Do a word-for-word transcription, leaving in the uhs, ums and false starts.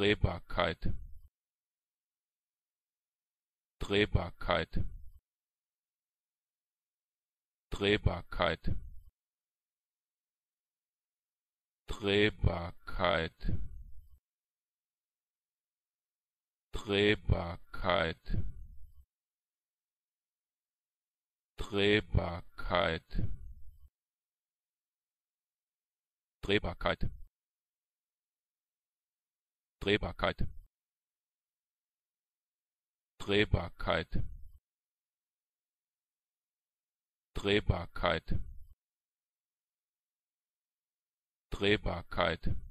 Drehbarkeit, Drehbarkeit, Drehbarkeit, Drehbarkeit, Drehbarkeit, Drehbarkeit, Drehbarkeit, Drehbarkeit, Drehbarkeit, Drehbarkeit, Drehbarkeit